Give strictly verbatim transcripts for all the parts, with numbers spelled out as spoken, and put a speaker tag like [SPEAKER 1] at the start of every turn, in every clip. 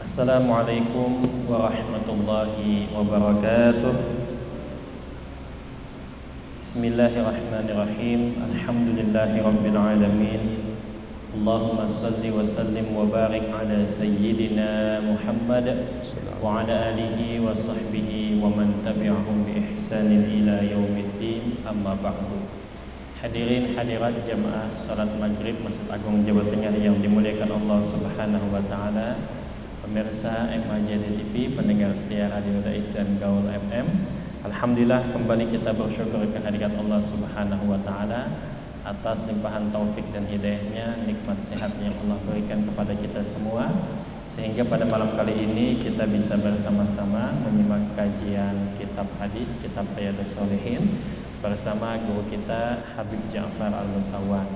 [SPEAKER 1] Assalamualaikum warahmatullahi wabarakatuh. Bismillahirrahmanirrahim. Alhamdulillahi rabbil alamin. Allahumma salli wa sallim wa barik ala sayyidina Muhammad wa ala alihi wa sahbihi wa man tabi'ahum bi ihsanin ila yaumiddin. Amma ba'du. Hadirin hadirat jamaah salat maghrib Masjid Agung Jawa Tengah yang dimuliakan Allah Subhanahu wa taala, pemirsa M A J D T V, pendengar setia Radio Dais dan Gaul F M. Alhamdulillah kembali kita bersyukur kehadirat Allah Subhanahu wa taala atas limpahan taufik dan hidayahnya, nikmat sehat yang Allah berikan kepada kita semua, sehingga pada malam kali ini kita bisa bersama-sama menyimak kajian kitab hadis, kitab Riyadhus Shalihin bersama guru kita Habib Ja'far Al-Musawwar.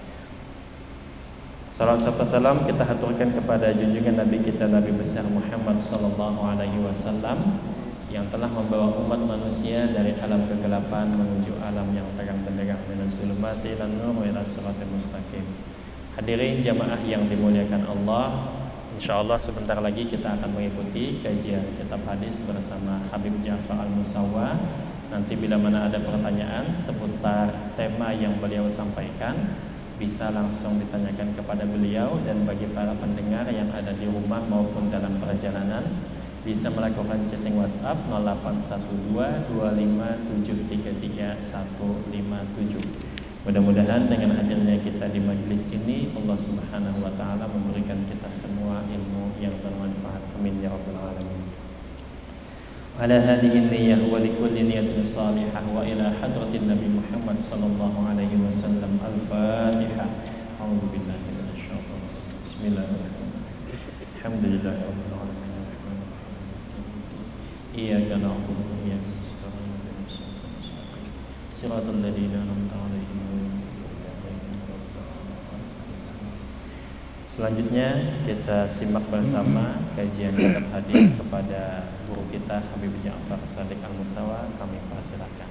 [SPEAKER 1] Salam serta salam kita haturkan kepada junjungan Nabi kita Nabi besar Muhammad sallallahu alaihi wasallam yang telah membawa umat manusia dari alam kegelapan menuju alam yang terang benderang, minaz zulumati ilan nur ila siratal mustaqim. Hadirin jamaah yang dimuliakan Allah, insyaallah sebentar lagi kita akan mengikuti kajian kitab hadis bersama Habib Ja'far Al-Musawwar. Nanti bila mana ada pertanyaan seputar tema yang beliau sampaikan, bisa langsung ditanyakan kepada beliau, dan bagi para pendengar yang ada di rumah maupun dalam perjalanan bisa melakukan chatting WhatsApp nol delapan satu dua dua lima tujuh tiga tiga satu lima tujuh. Mudah-mudahan dengan hadirnya kita di majelis ini Allah Subhanahu wa taala memberikan kita semua ilmu yang bermanfaat. Amin ya rabbal alamin. Ala hadhihi niyyah wa likulli niyatin salihah wa ila hadratin Nabi Muhammad sallallahu alaihi wasallam. Al-Fatihah. A'udzu billahi minasy syaithanir rajim. Bismillahirrahmanirrahim. Alhamdulillahirabbil alamin. Iyyaka na'budu wa iyyaka nasta'in. Shiratal ladzina an'amta 'alaihim. Selanjutnya kita simak bersama kajian kitab hadis kepada guru kita Habib Ja'far Shadiq Al-Musawwar. Kami persilakan.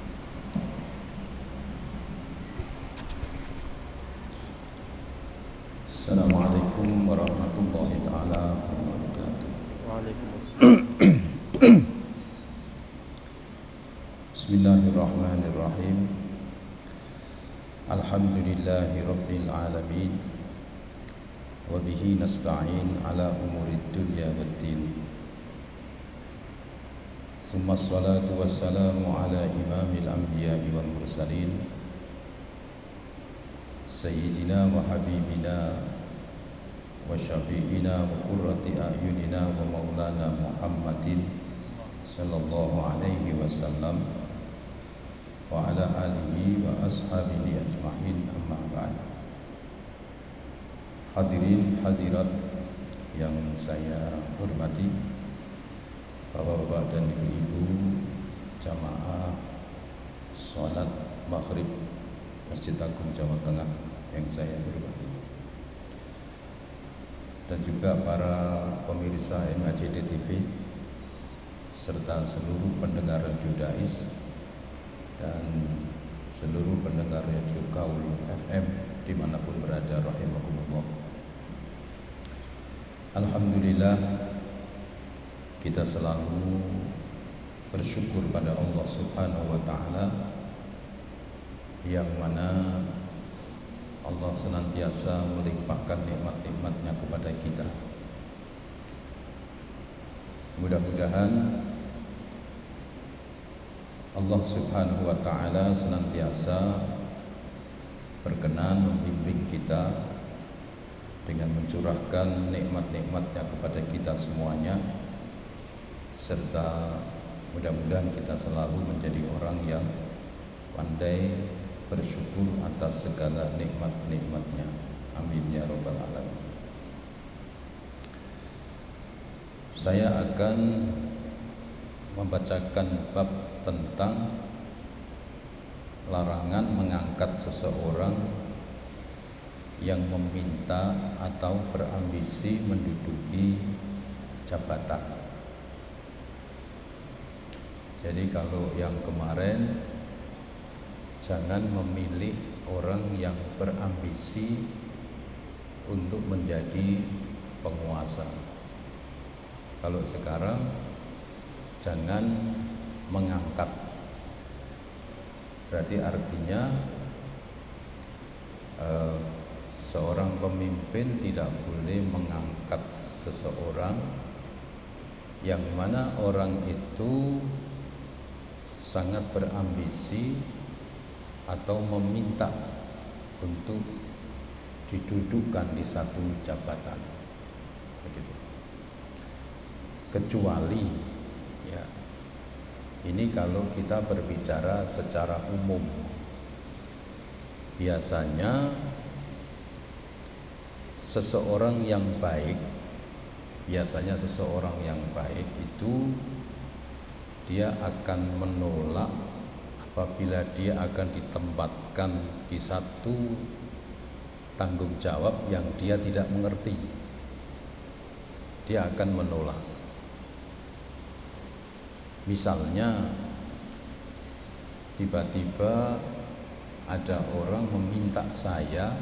[SPEAKER 2] Assalamualaikum warahmatullahi taala wabarakatuh.
[SPEAKER 1] Waalaikumsalam.
[SPEAKER 2] Bismillahirrahmanirrahim. Alhamdulillahi rabbil alamin. Wa bihi nasta'in ala umurid dunya waddin. Summa salatu wassalamu ala imamil anbiya'i wal mursalin Sayyidina wa habibina wa syafi'ina wa qurrati a'yunina wa maulana Muhammadin sallallahu alaihi wasallam wa ala alihi wa ashabihi ajma'in, amma ba'd. Hadirin hadirat yang saya hormati, bapak-bapak dan ibu-ibu jamaah sholat maghrib Masjid Agung Jawa Tengah yang saya hormati, dan juga para pemirsa M A J D T V serta seluruh pendengar Radio Dais dan seluruh pendengar Radio Gaul F M dimanapun berada, rahimakumullah. Alhamdulillah, kita selalu bersyukur pada Allah Subhanahu wa taala yang mana Allah senantiasa melimpahkan nikmat-nikmatnya kepada kita. Mudah-mudahan Allah Subhanahu wa taala senantiasa berkenan membimbing kita dengan mencurahkan nikmat-nikmatnya kepada kita semuanya, serta mudah-mudahan kita selalu menjadi orang yang pandai bersyukur atas segala nikmat-nikmatnya. Amin ya rabbal alamin. Saya akan membacakan bab tentang larangan mengangkat seseorang yang meminta atau berambisi menduduki jabatan. Jadi kalau yang kemarin, jangan memilih orang yang berambisi untuk menjadi penguasa. Kalau sekarang jangan mengangkat. Berarti artinya eh, seorang pemimpin tidak boleh mengangkat seseorang yang mana orang itu sangat berambisi atau meminta untuk didudukkan di satu jabatan, begitu. Kecuali ya, ini kalau kita berbicara secara umum, biasanya seseorang yang baik, biasanya seseorang yang baik itu dia akan menolak apabila dia akan ditempatkan di satu tanggung jawab yang dia tidak mengerti. Dia akan menolak. Misalnya tiba-tiba ada orang meminta saya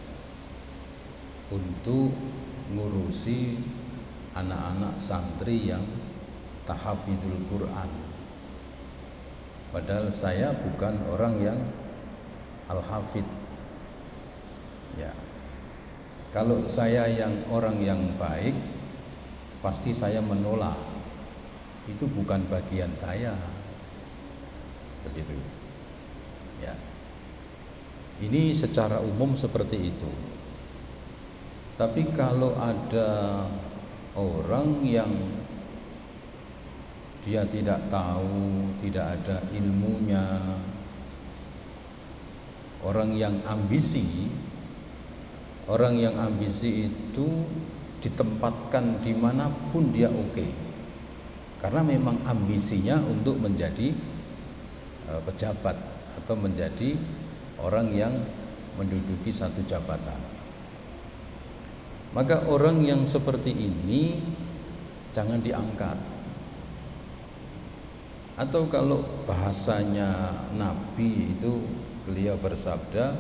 [SPEAKER 2] untuk ngurusi anak-anak santri yang tahafidul Quran, padahal saya bukan orang yang al-hafid. Ya, kalau saya yang orang yang baik, pasti saya menolak. Itu bukan bagian saya, begitu. Ya, ini secara umum seperti itu. Tapi kalau ada orang yang dia tidak tahu, tidak ada ilmunya, orang yang ambisi, orang yang ambisi itu ditempatkan dimanapun dia oke, karena memang ambisinya untuk menjadi uh, pejabat atau menjadi orang yang menduduki satu jabatan. Maka orang yang seperti ini jangan diangkat. Atau kalau bahasanya Nabi itu, beliau bersabda,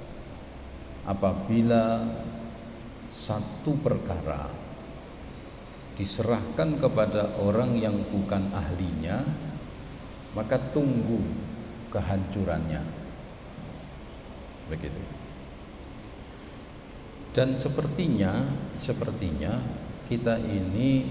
[SPEAKER 2] apabila satu perkara diserahkan kepada orang yang bukan ahlinya, maka tunggu kehancurannya. Begitu. Dan sepertinya, sepertinya kita ini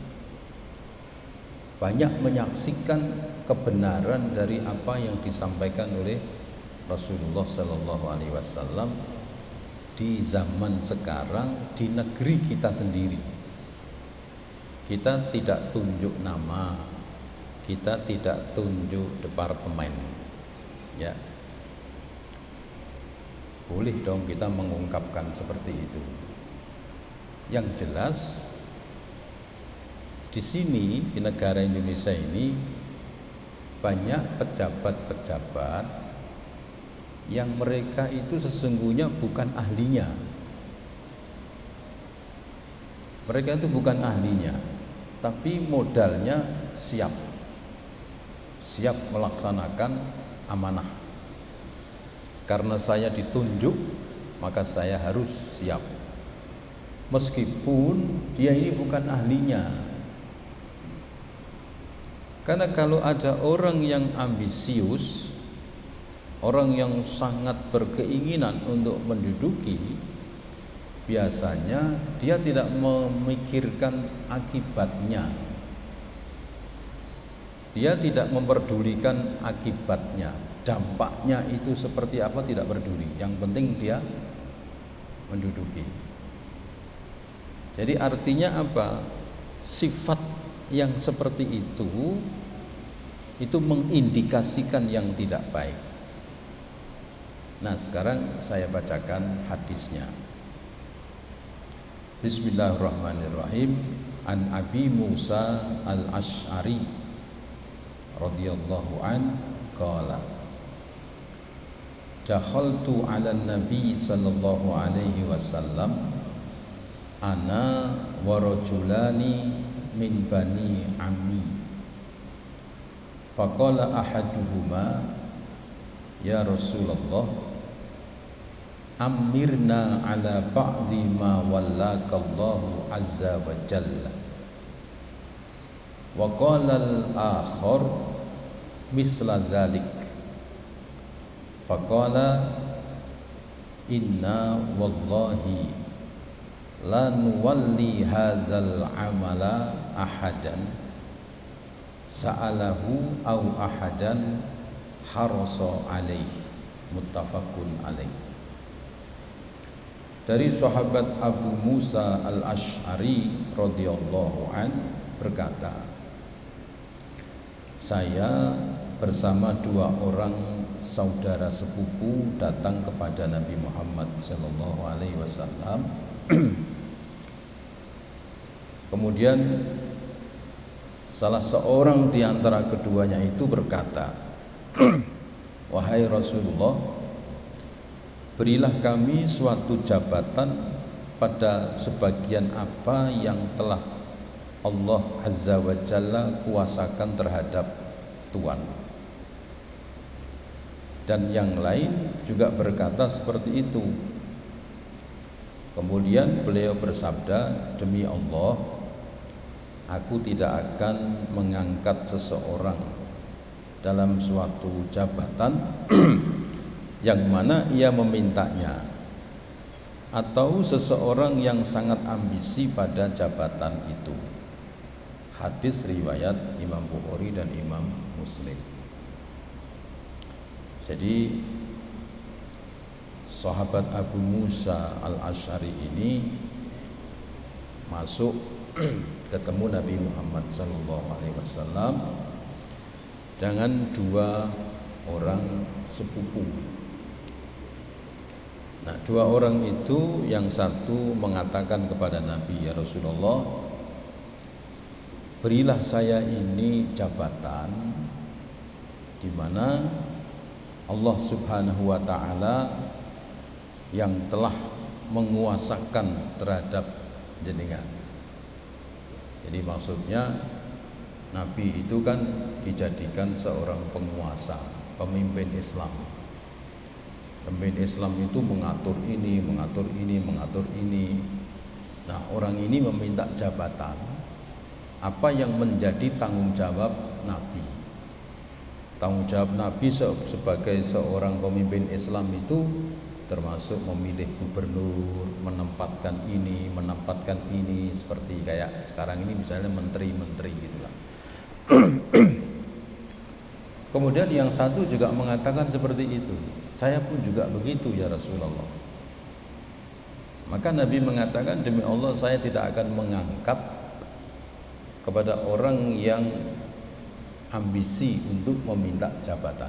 [SPEAKER 2] banyak menyaksikan kebenaran dari apa yang disampaikan oleh Rasulullah Shallallahu Alaihi Wasallam di zaman sekarang di negeri kita sendiri. Kita tidak tunjuk nama, kita tidak tunjuk departemen, ya. Boleh dong kita mengungkapkan seperti itu. Yang jelas di sini, di negara Indonesia ini banyak pejabat-pejabat yang mereka itu sesungguhnya bukan ahlinya. Mereka itu bukan ahlinya, tapi modalnya siap, siap melaksanakan amanah. Karena saya ditunjuk, maka saya harus siap, meskipun dia ini bukan ahlinya. Karena kalau ada orang yang ambisius, orang yang sangat berkeinginan untuk menduduki, biasanya dia tidak memikirkan akibatnya. Dia tidak memperdulikan akibatnya, dampaknya itu seperti apa tidak peduli. Yang penting dia menduduki. Jadi artinya apa? Sifat yang seperti itu itu mengindikasikan yang tidak baik. Nah, sekarang saya bacakan hadisnya. Bismillahirrahmanirrahim. An Abi Musa al-Ash'ari radhiyallahu an qala dakhaltu 'ala an-nabi sallallahu alaihi wasallam ana wa rajulani min bani ammi faqala ahaduhuma ya Rasulullah amirna ala ba'di ma wallakallahu azza wa jalla Wa qala al-akhar misla dzalik. Faqala inna wallahi la nuwalli hadzal amala ahadan sa'alahu aw ahadan harasa alaihi. Muttafaqun alaih. Dari sahabat Abu Musa al-Asy'ari radhiyallahu an berkata, saya bersama dua orang saudara sepupu datang kepada Nabi Muhammad sallallahu alaihi wasallam. Kemudian salah seorang di antara keduanya itu berkata, wahai Rasulullah, berilah kami suatu jabatan pada sebagian apa yang telah Allah Azza wa Jalla kuasakan terhadap Tuhan. Dan yang lain juga berkata seperti itu. Kemudian beliau bersabda, demi Allah, aku tidak akan mengangkat seseorang dalam suatu jabatan yang mana ia memintanya, atau seseorang yang sangat ambisi pada jabatan itu. Hadis riwayat Imam Bukhari dan Imam Muslim. Jadi sahabat Abu Musa al-Asy'ari ini masuk ketemu Nabi Muhammad sallallahu alaihi wasallam dengan dua orang sepupu. Nah, dua orang itu yang satu mengatakan kepada Nabi, ya Rasulullah, berilah saya ini jabatan di mana Allah Subhanahu wa taala yang telah menguasakan terhadap jenengan. Jadi maksudnya Nabi itu kan dijadikan seorang penguasa, pemimpin Islam. Pemimpin Islam itu mengatur ini, mengatur ini, mengatur ini. Nah, orang ini meminta jabatan. Apa yang menjadi tanggung jawab Nabi? Tanggung jawab Nabi sebagai seorang pemimpin Islam itu termasuk memilih gubernur, menempatkan ini, menempatkan ini, seperti kayak sekarang ini misalnya menteri-menteri gitulah. Kemudian yang satu juga mengatakan seperti itu, saya pun juga begitu ya Rasulullah. Maka Nabi mengatakan, demi Allah saya tidak akan mengangkat kepada orang yang ambisi untuk meminta jabatan.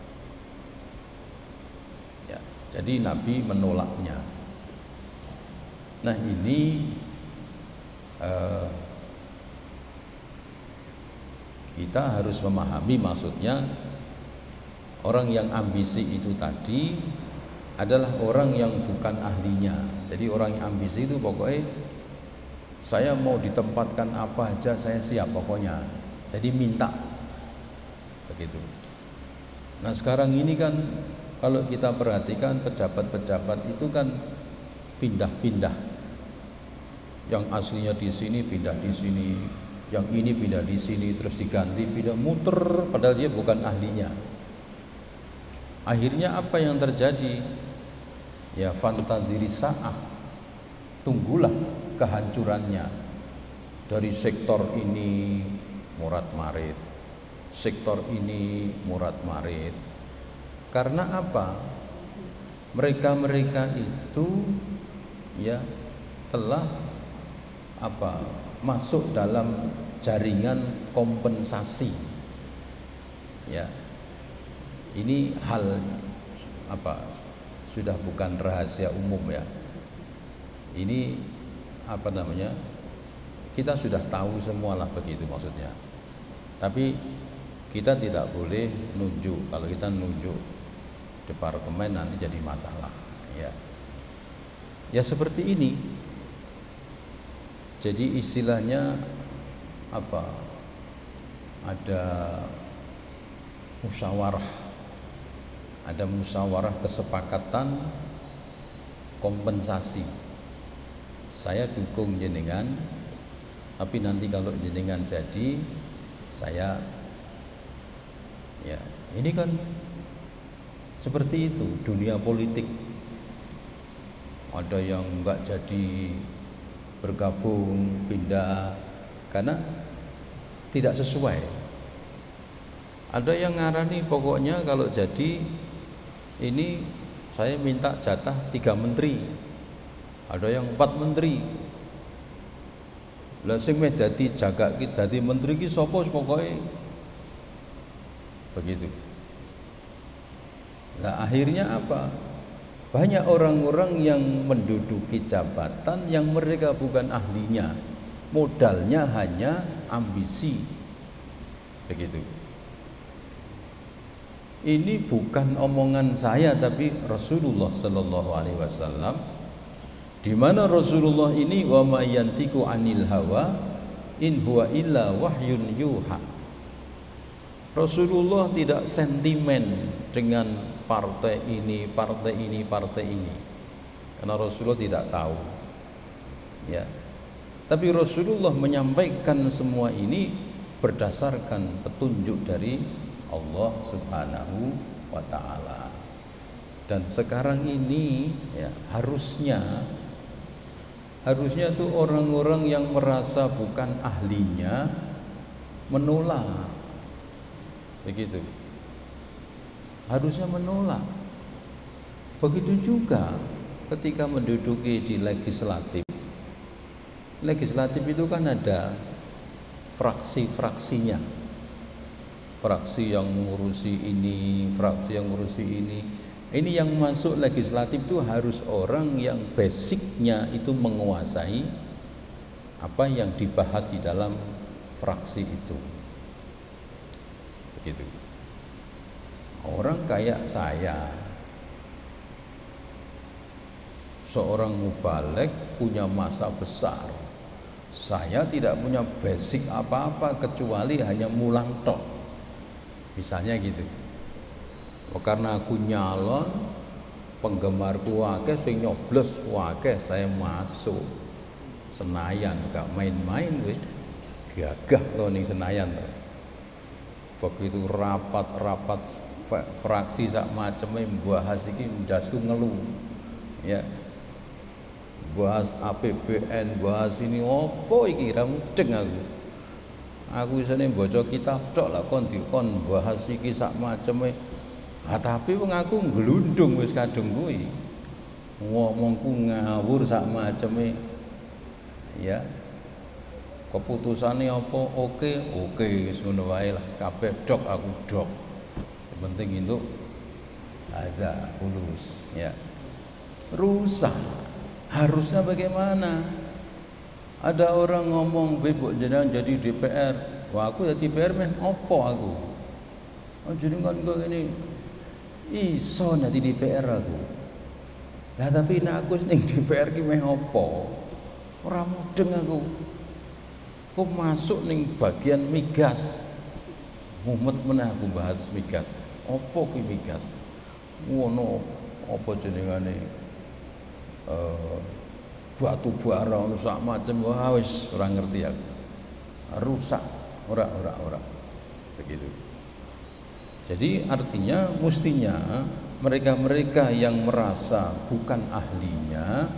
[SPEAKER 2] Ya, jadi Nabi menolaknya. Nah ini uh, kita harus memahami, maksudnya orang yang ambisi itu tadi adalah orang yang bukan ahlinya. Jadi orang yang ambisi itu pokoknya saya mau ditempatkan apa aja saya siap pokoknya. Jadi minta begitu. Nah sekarang ini kan kalau kita perhatikan pejabat-pejabat itu kan pindah-pindah. Yang aslinya di sini pindah di sini, yang ini pindah di sini, terus diganti, pindah, muter, padahal dia bukan ahlinya. Akhirnya apa yang terjadi? Ya fantadiri sa'ah, tunggulah kehancurannya. Dari sektor ini murad marid, sektor ini murad marid. Karena apa? Mereka-mereka itu ya telah apa? masuk dalam jaringan kompensasi. Ya. Ini hal apa? Sudah bukan rahasia umum ya. Ini apa namanya? Kita sudah tahu semualah begitu maksudnya. Tapi kita tidak boleh nunjuk. Kalau kita nunjuk departemen nanti jadi masalah. Ya. Ya seperti ini. Jadi istilahnya apa? Ada musyawarah. Ada musyawarah kesepakatan kompensasi. Saya dukung jenengan, tapi nanti kalau jenengan jadi saya. Ya, ini kan seperti itu dunia politik. Ada yang enggak jadi bergabung, pindah karena tidak sesuai. Ada yang ngarani pokoknya kalau jadi ini saya minta jatah tiga menteri. Ada yang empat menteri. Lah sing meh dadi jagak ki dadi menteri ki sapa pokoke. Begitu. Nah akhirnya apa? Banyak orang-orang yang menduduki jabatan yang mereka bukan ahlinya, modalnya hanya ambisi. Begitu. Ini bukan omongan saya tapi Rasulullah Sallallahu Alaihi Wasallam, di mana Rasulullah ini wa ma yantiqu anil hawa in huwa illa wahyun yuha. Rasulullah tidak sentimen dengan partai ini, partai ini, partai ini. Karena Rasulullah tidak tahu. Ya. Tapi Rasulullah menyampaikan semua ini berdasarkan petunjuk dari Allah Subhanahu wa taala. Dan sekarang ini ya, harusnya harusnya tuh orang-orang yang merasa bukan ahlinya menolak. Begitu. Harusnya menolak. Begitu juga ketika menduduki di legislatif. Legislatif itu kan ada fraksi-fraksinya. Fraksi yang mengurusi ini, fraksi yang mengurusi ini. Ini yang masuk legislatif itu harus orang yang basicnya itu menguasai apa yang dibahas di dalam fraksi itu. Begitu. Orang kayak saya, seorang mubalek punya masa besar. Saya tidak punya basic apa-apa kecuali hanya mulang tok. Misalnya gitu. Oh, karena aku nyalon, penggemarku wakeh, sing nyoblos wakeh, saya masuk Senayan, gak main-main weh. Gagah loh ning Senayan. Begitu rapat-rapat fraksi sak maceme bahas iki ndasku ngeluh. Ya. Bahas A P B N, bahas ini opo iki ra mudeng aku. Aku isane baca kitab tok lah kon dikon bahas iki sak maceme. Ah tapi wong aku glundung wis kadung kuwi. Ngomongku ngawur sak maceme. Ya. Keputusannya apa? Oke, oke wis ngono wae lah. Kabeh dok aku dok. Yang penting itu ada fulus, ya. Rusak. Harusnya bagaimana? Ada orang ngomong bebok jenengan jadi D P R. Wah aku jadi D P R meh opo aku? Oh jadi kan gue ini iso jadi D P R aku. Lah tapi nek aku ning D P R ki meh opo? Ora mudeng aku. Kok masuk ning bagian migas. Mumet meneh aku bahas migas. Opo ki migas? Ngono apa jenengane? Uh, batu bara ono sak macem wah wis ora ngerti aku. Rusak, ora ora ora. Begitu. Jadi artinya mestinya mereka-mereka yang merasa bukan ahlinya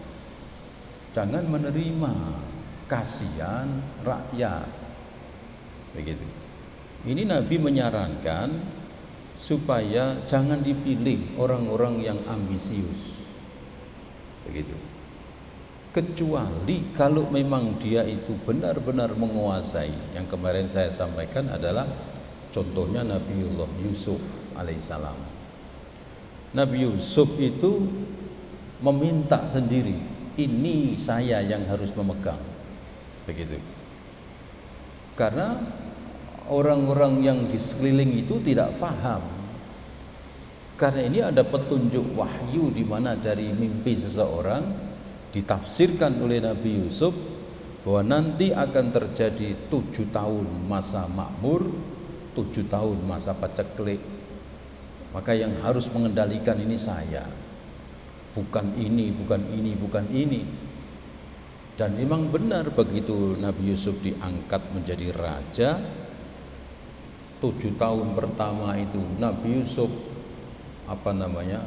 [SPEAKER 2] jangan menerima, kasihan rakyat. Begitu. Ini Nabi menyarankan supaya jangan dipilih orang-orang yang ambisius. Begitu. Kecuali kalau memang dia itu benar-benar menguasai. Yang kemarin saya sampaikan adalah contohnya Nabiullah Yusuf alaihissalam. Nabi Yusuf itu meminta sendiri, ini saya yang harus memegang. Begitu. Karena orang-orang yang di sekeliling itu tidak faham. Karena ini ada petunjuk wahyu di mana dari mimpi seseorang ditafsirkan oleh Nabi Yusuf bahwa nanti akan terjadi tujuh tahun masa makmur, tujuh tahun masa paceklik. Maka yang harus mengendalikan ini saya, bukan ini, bukan ini, bukan ini. Dan memang benar begitu Nabi Yusuf diangkat menjadi raja, tujuh tahun pertama itu Nabi Yusuf apa namanya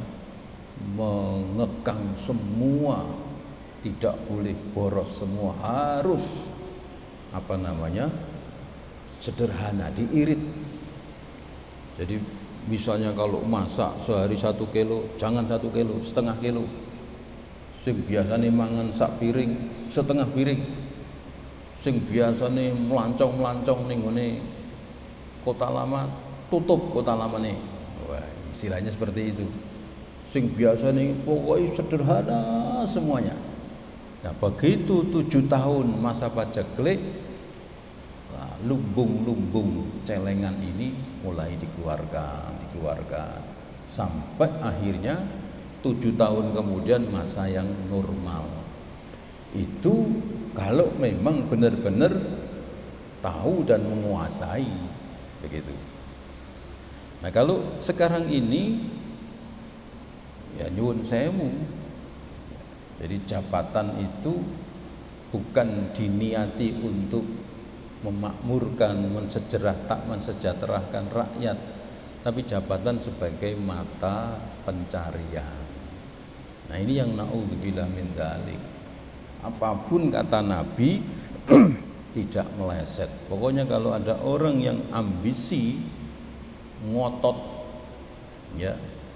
[SPEAKER 2] mengekang semua, tidak boleh boros, semua harus apa namanya sederhana, diirit. Jadi misalnya kalau masak sehari satu kilo, jangan satu kilo, setengah kilo. Sing biasanya mangan sak piring, setengah piring. Sing biasanya melancong-melancong ning ngene Kota Lama, tutup Kota Lama nih. Wah, istilahnya seperti itu. Sing biasanya pokoknya sederhana semuanya. Nah, begitu tujuh tahun masa paceklik, lumbung-lumbung celengan ini mulai dikeluarkan, dikeluarkan sampai akhirnya tujuh tahun kemudian masa yang normal. Itu kalau memang benar-benar tahu dan menguasai, begitu. Nah, kalau sekarang ini ya nyuwun sewu. Jadi jabatan itu bukan diniati untuk memakmurkan, mensejarah, tak mensejahterakan rakyat, tapi jabatan sebagai mata pencarian. Nah, ini yang naudzubillah min dzalik. Apapun kata Nabi tidak meleset. Pokoknya kalau ada orang yang ambisi, ngotot ya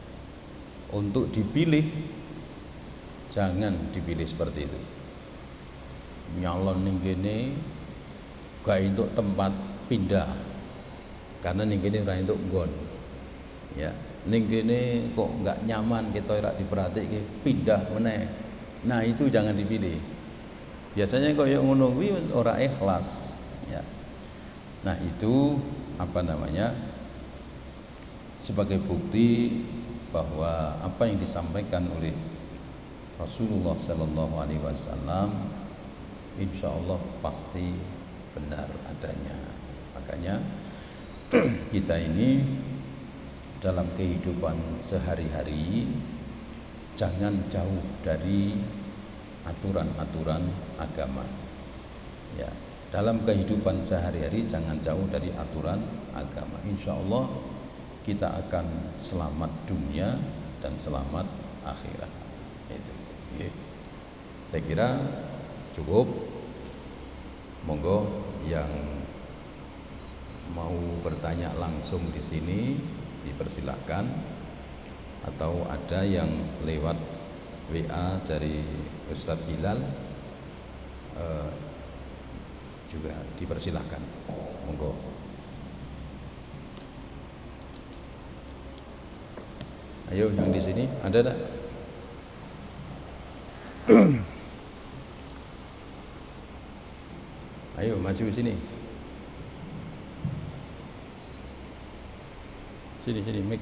[SPEAKER 2] untuk dipilih, jangan dipilih seperti itu. Nyalon ning kene gak untuk tempat pindah, karena ning kene ora untuk nggon. Ya, ning kene kok enggak nyaman, kita ora diperhatike, pindah meneh. Nah, itu jangan dipilih. Biasanya kaya ngono kuwi ora ikhlas, ya. Nah, itu apa namanya? Sebagai bukti bahwa apa yang disampaikan oleh Rasulullah Shallallahu Alaihi Wasallam insya Allah pasti benar adanya. Makanya kita ini dalam kehidupan sehari-hari jangan jauh dari aturan-aturan agama. Ya, dalam kehidupan sehari-hari jangan jauh dari aturan agama. Insya Allah kita akan selamat dunia dan selamat akhirat. Itu. Ya. Saya kira cukup. Monggo yang mau bertanya langsung di sini dipersilahkan, atau ada yang lewat W A dari Ustadz Bilal eh, juga dipersilahkan. Monggo. Ayo yang di sini ada tak? Ayo maju sini. Sini sini mic.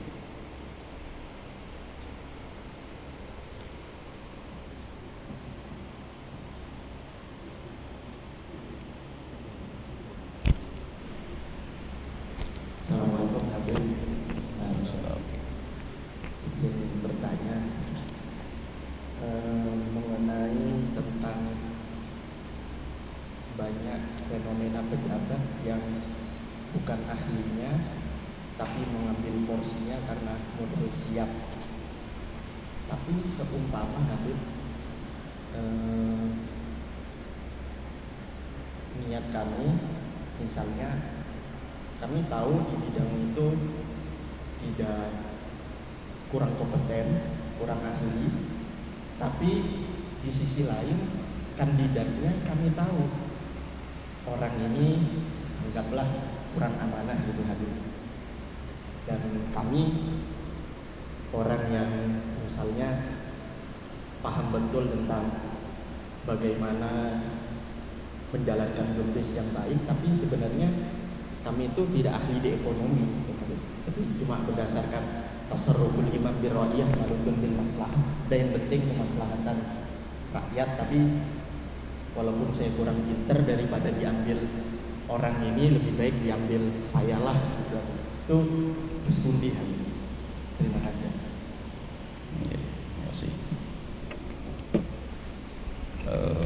[SPEAKER 3] Assalamualaikum Habib. Izin bertanya eh, mengenai tentang banyak fenomena pejabat yang bukan ahlinya tapi mengambil porsinya karena modal siap. Tapi seumpama Habib eh, niat kami, misalnya kami tahu di bidang itu tidak kurang kompeten, kurang ahli, tapi di sisi lain kandidatnya kami tahu orang ini anggaplah kurang amanah gitu Habib. Dan kami orang yang misalnya paham betul tentang bagaimana menjalankan bisnis yang baik, tapi sebenarnya kami itu tidak ahli di ekonomi gitu Habib. Tapi cuma berdasarkan tasarruful imam birra'iyah malukun bil maslahah, dan yang penting kemaslahatan rakyat. Tapi walaupun saya kurang pinter, daripada diambil orang ini lebih baik diambil saya lah gitu. Itu Gustundi. Terima kasih.
[SPEAKER 2] Ya, terima kasih. Uh,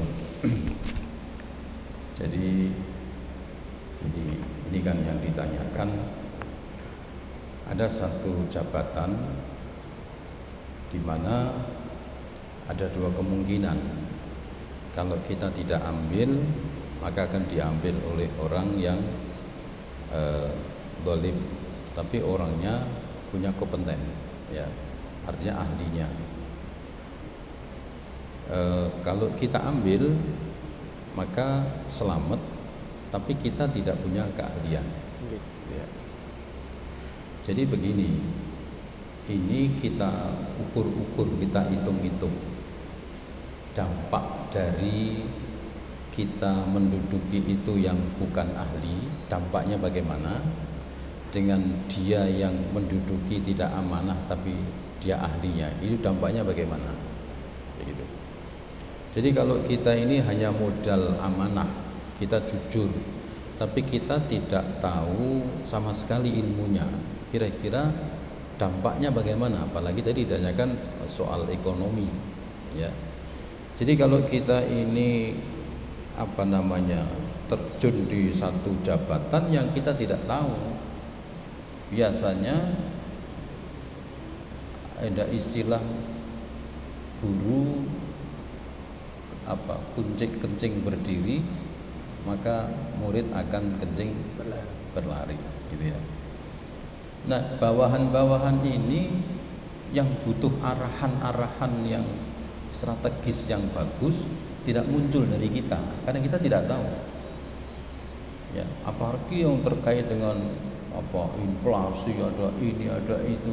[SPEAKER 2] jadi jadi ini kan yang ditanyakan ada satu jabatan di mana ada dua kemungkinan. Kalau kita tidak ambil, maka akan diambil oleh orang yang eh, dolim, tapi orangnya punya kompeten, ya, artinya ahlinya. E, kalau kita ambil maka selamat, tapi kita tidak punya keahlian. Ya. Jadi begini, ini kita ukur-ukur, kita hitung-hitung dampak dari kita menduduki itu yang bukan ahli, dampaknya bagaimana dengan dia yang menduduki tidak amanah tapi dia ahlinya, itu dampaknya bagaimana, begitu. Jadi kalau kita ini hanya modal amanah, kita jujur, tapi kita tidak tahu sama sekali ilmunya, kira-kira dampaknya bagaimana? Apalagi tadi ditanyakan soal ekonomi, ya. Jadi kalau kita ini apa namanya terjun di satu jabatan yang kita tidak tahu, biasanya ada istilah guru apa kuncing kencing berdiri, maka murid akan kencing berlari, gitu ya. Nah, bawahan-bawahan ini yang butuh arahan-arahan yang strategis yang bagus tidak muncul dari kita karena kita tidak tahu. Ya, apalagi yang terkait dengan apa inflasi, ada ini ada itu.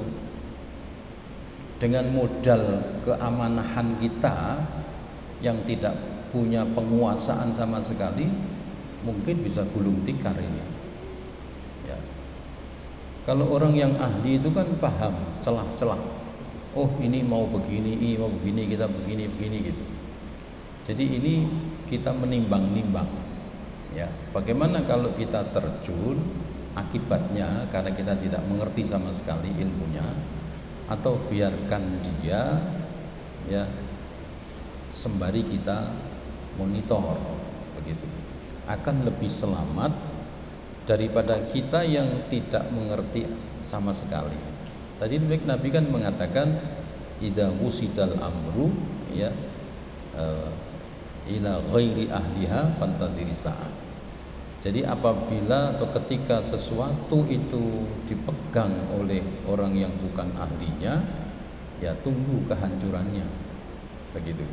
[SPEAKER 2] Dengan modal keamanahan kita yang tidak punya penguasaan sama sekali, mungkin bisa gulung tikar ini. Ya. Kalau orang yang ahli itu kan paham celah-celah. Oh, ini mau begini, ini mau begini, kita begini, begini gitu. Jadi ini kita menimbang-nimbang. Ya, bagaimana kalau kita terjun, akibatnya karena kita tidak mengerti sama sekali ilmunya, atau biarkan dia, ya, sembari kita monitor, begitu, akan lebih selamat daripada kita yang tidak mengerti sama sekali. Tadi Nabi kan mengatakan idza wusidal amru, ya, uh, ila ghairi ahliha fantadiri sa'ah. Jadi apabila atau ketika sesuatu itu dipegang oleh orang yang bukan ahlinya, ya tunggu kehancurannya, begitu.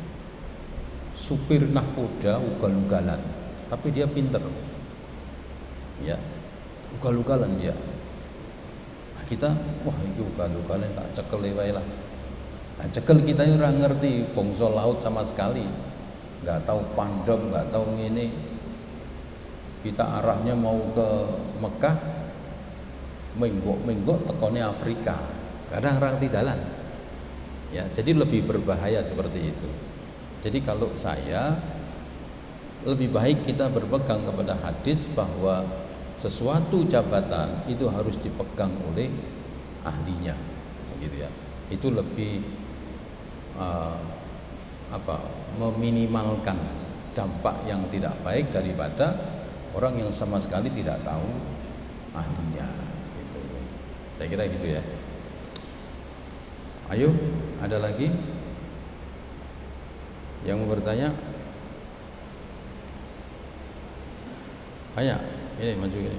[SPEAKER 2] Supir nahkoda ugal-ugalan, tapi dia pinter, ya, ugal-ugalan dia. Nah, kita, wah itu ugal-ugalan tak cekel wae lah. Nah, cekel kita ini orang ngerti bangsa laut sama sekali, nggak tahu pandem, nggak tahu ini. Kita arahnya mau ke Mekah, menggok-menggok tekonnya Afrika, kadang orang di jalan. Ya, jadi lebih berbahaya seperti itu. Jadi kalau saya, lebih baik kita berpegang kepada hadis bahwa sesuatu jabatan itu harus dipegang oleh ahlinya, gitu ya. Itu lebih uh, apa, meminimalkan dampak yang tidak baik daripada orang yang sama sekali tidak tahu ahlinya, gitu. Saya kira gitu ya. Ayo, ada lagi yang mau bertanya? Ayo, ini maju ini.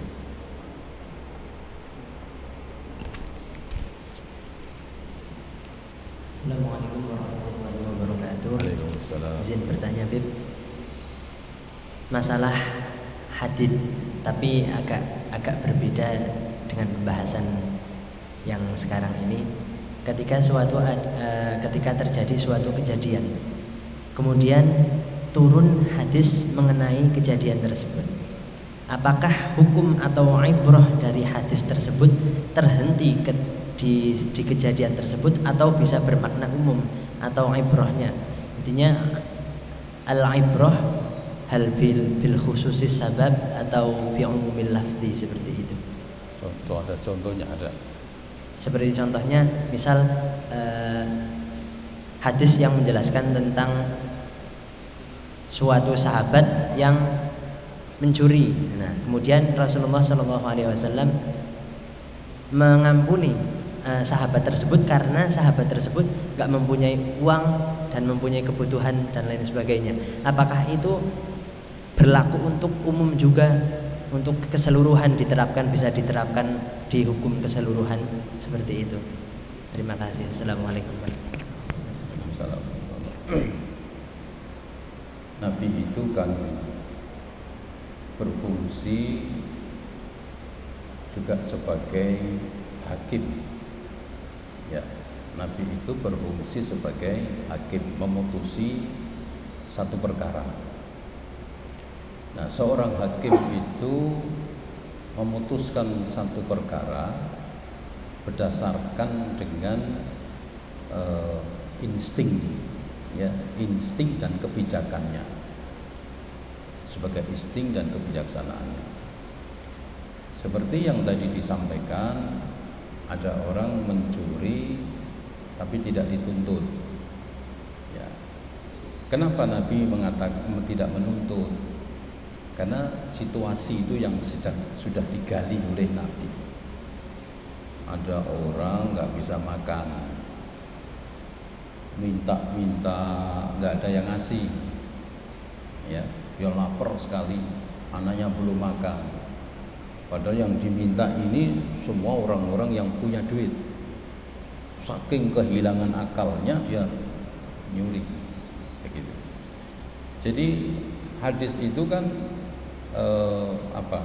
[SPEAKER 4] Assalamualaikum warahmatullahi wabarakatuh.
[SPEAKER 2] Waalaikumsalam.
[SPEAKER 4] Izin bertanya, Bib. Masalah hadis, tapi agak agak berbeda dengan pembahasan yang sekarang ini. Ketika suatu uh, ketika terjadi suatu kejadian, kemudian turun hadis mengenai kejadian tersebut, apakah hukum atau ibrah dari hadis tersebut terhenti ke, di, di kejadian tersebut atau bisa bermakna umum atau ibrahnya? Intinya al-ibrah hal bil, bil khususis sabab atau bi umumil lafzi, seperti itu.
[SPEAKER 2] Contoh, ada contohnya ada.
[SPEAKER 4] Seperti contohnya, misal eh, hadis yang menjelaskan tentang suatu sahabat yang mencuri. Nah, kemudian Rasulullah shallallahu alaihi wasallam mengampuni uh, sahabat tersebut karena sahabat tersebut gak mempunyai uang dan mempunyai kebutuhan dan lain sebagainya. Apakah itu berlaku untuk umum juga, untuk keseluruhan diterapkan, bisa diterapkan di hukum keseluruhan seperti itu? Terima kasih. Assalamualaikum warahmatullahi wabarakatuh.
[SPEAKER 2] Nabi itu kan berfungsi juga sebagai hakim. Ya, Nabi itu berfungsi sebagai hakim, memutusi satu perkara. Nah, seorang hakim itu memutuskan satu perkara berdasarkan dengan uh, insting, ya, insting dan kebijakannya, sebagai insting dan kebijaksanaannya. Seperti yang tadi disampaikan, ada orang mencuri tapi tidak dituntut. Ya. Kenapa Nabi mengatakan tidak menuntut? Karena situasi itu yang sudah sudah digali oleh Nabi. Ada orang nggak bisa makan, minta-minta nggak ada yang ngasih, ya, dia lapar sekali, anaknya belum makan. Padahal yang diminta ini semua orang-orang yang punya duit. Saking kehilangan akalnya dia nyuri, begitu. Jadi hadis itu kan eh, apa?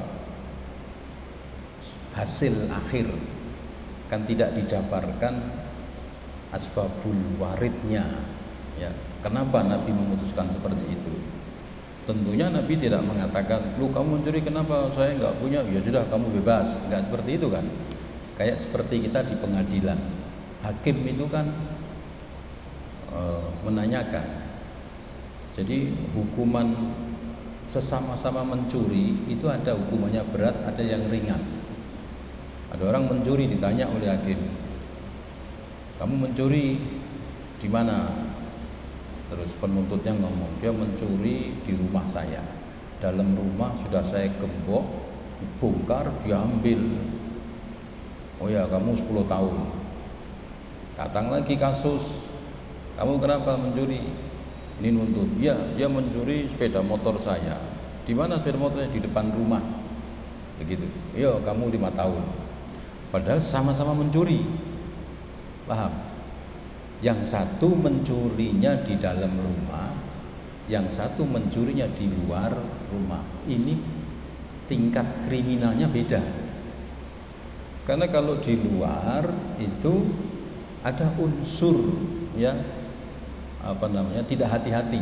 [SPEAKER 2] Hasil akhir. Kan tidak dijabarkan asbabul waridnya, ya. Kenapa Nabi memutuskan seperti itu? Tentunya Nabi tidak mengatakan, lu kamu mencuri kenapa, saya nggak punya, ya sudah kamu bebas. Nggak seperti itu kan? Kayak seperti kita di pengadilan, hakim itu kan e, menanyakan. Jadi hukuman sesama-sama mencuri itu ada hukumannya berat, ada yang ringan. Ada orang mencuri, ditanya oleh hakim, kamu mencuri di mana? Terus penuntutnya ngomong, dia mencuri di rumah saya. Dalam rumah sudah saya gembok, dibongkar, diambil. Oh ya, kamu sepuluh tahun. Datang lagi kasus, kamu kenapa mencuri? Ini nuntut, ya dia mencuri sepeda motor saya. Di mana sepeda motornya? Di depan rumah. Begitu. Yo, kamu lima tahun. Padahal sama-sama mencuri, paham? Yang satu mencurinya di dalam rumah, yang satu mencurinya di luar rumah. Ini tingkat kriminalnya beda. Karena kalau di luar itu ada unsur, ya, apa namanya, tidak hati-hati.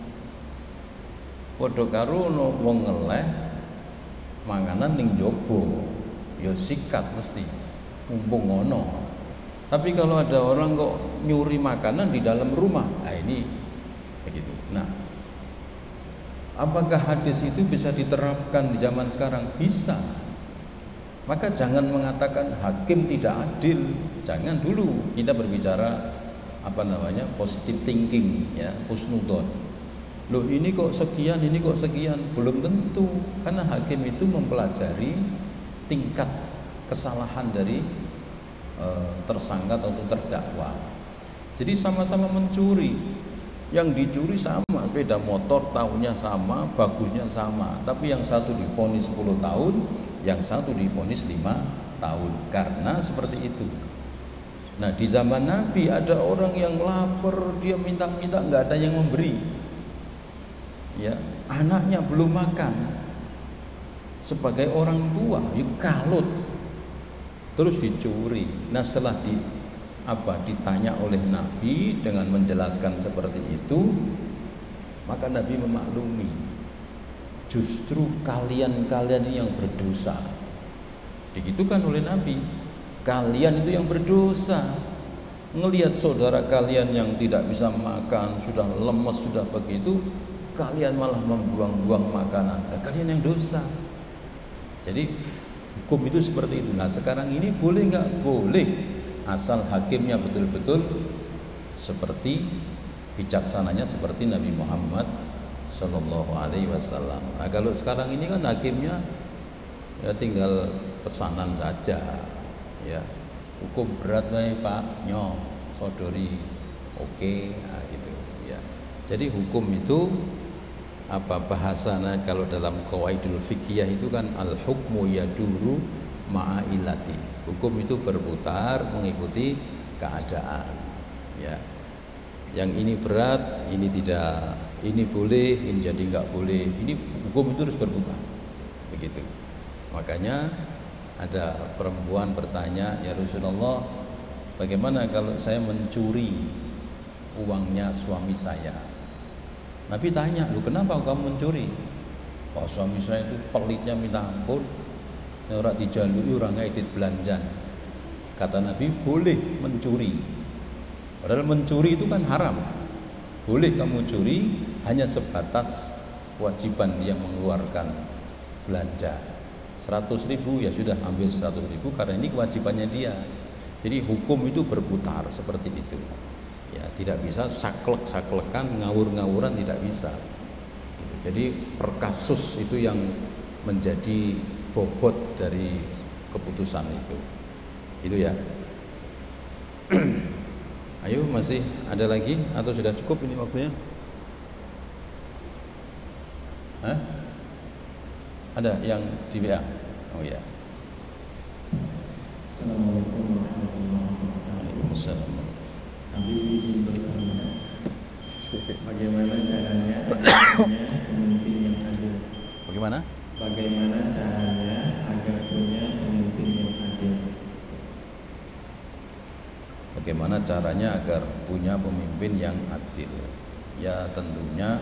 [SPEAKER 2] Padha karo wong ngeleh manganan ning jobo, ya sikat mesti, mumpung ngono. Tapi kalau ada orang kok nyuri makanan di dalam rumah, nah ini begitu. Nah, apakah hadis itu bisa diterapkan di zaman sekarang? Bisa. Maka jangan mengatakan hakim tidak adil. Jangan dulu kita berbicara apa namanya positive thinking, ya, husnudzon. Loh ini kok sekian, ini kok sekian, belum tentu. Karena hakim itu mempelajari tingkat kesalahan dari e, tersangka atau terdakwa. Jadi sama-sama mencuri, yang dicuri sama, sepeda motor tahunnya sama, bagusnya sama, tapi yang satu divonis sepuluh tahun, yang satu divonis lima tahun, karena seperti itu. Nah, di zaman Nabi ada orang yang lapar, dia minta-minta, nggak ada yang memberi, ya, anaknya belum makan. Sebagai orang tua, ya kalut, terus dicuri. Nah, setelah di apa ditanya oleh Nabi dengan menjelaskan seperti itu, maka Nabi memaklumi, justru kalian-kalian ini yang berdosa. Digitukan oleh Nabi, kalian itu yang berdosa. Ngelihat saudara kalian yang tidak bisa makan, sudah lemes, sudah begitu, kalian malah membuang-buang makanan. Nah, kalian yang dosa. Jadi hukum itu seperti itu. Nah, sekarang ini boleh nggak? Boleh, asal hakimnya betul-betul seperti bijaksananya seperti Nabi Muhammad Shallallahu Alaihi Wasallam. Nah, kalau sekarang ini kan hakimnya ya tinggal pesanan saja, Ya, hukum berat wae Pak, nyo, sodori, oke, nah, gitu. Ya, jadi hukum itu apa bahasanya kalau dalam qawaidul fikih itu kan al hukmu yaduru ma'ilati. Hukum itu berputar mengikuti keadaan. Ya, yang ini berat, ini tidak, ini boleh, ini jadi nggak boleh. Ini hukum itu harus berputar, begitu. Makanya ada perempuan bertanya, ya Rasulullah, bagaimana kalau saya mencuri uangnya suami saya? Nabi tanya, lu kenapa kamu mencuri? Oh, suami saya itu pelitnya minta ampun, orang dijalui orang edit belanjan. Kata Nabi, boleh mencuri. Padahal mencuri itu kan haram. Boleh kamu curi, hanya sebatas kewajiban dia mengeluarkan belanja seratus ribu, ya sudah ambil seratus ribu karena ini kewajibannya dia. Jadi hukum itu berputar seperti itu. Ya, tidak bisa saklek-saklekan, ngawur-ngawuran, tidak bisa. Jadi per kasus itu yang menjadi bobot dari keputusan itu. Itu ya. Ayo, masih ada lagi atau sudah cukup ini waktunya? Hah? Ada yang di W A? Oh ya.
[SPEAKER 1] Assalamualaikum warahmatullahi wabarakatuh.
[SPEAKER 2] Waalaikumsalam.
[SPEAKER 1] Kami izin bertanya, bagaimana caranya agar punya pemimpin yang adil?
[SPEAKER 2] Bagaimana?
[SPEAKER 1] Bagaimana caranya agar punya pemimpin yang adil?
[SPEAKER 2] Bagaimana caranya agar punya pemimpin yang adil? Ya tentunya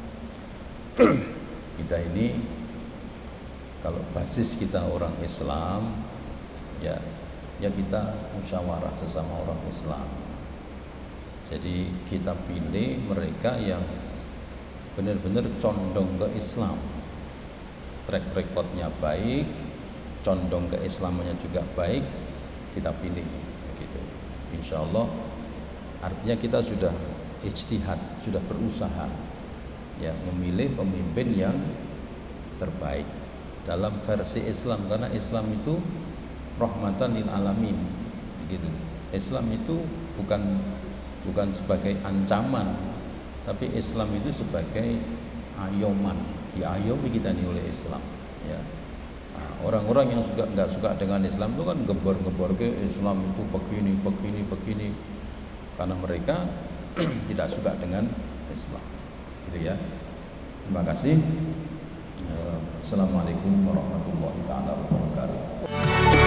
[SPEAKER 2] kita ini kalau basis kita orang Islam, ya ya kita musyawarah sesama orang Islam. Jadi kita pilih mereka yang benar-benar condong ke Islam, track recordnya baik, condong ke Islamannya juga baik, kita pilih begitu. Insya Allah artinya kita sudah ijtihad, sudah berusaha ya memilih pemimpin yang terbaik dalam versi Islam, karena Islam itu rahmatan lil alamin begitu. Islam itu bukan bukan sebagai ancaman, tapi Islam itu sebagai ayoman, diayomi kita nih oleh Islam ya. Nah, orang-orang yang suka nggak suka dengan Islam itu kan gebor-gebor ke Islam itu begini begini begini karena mereka tidak suka dengan Islam gitu ya. Terima kasih. Assalamualaikum warahmatullahi wabarakatuh.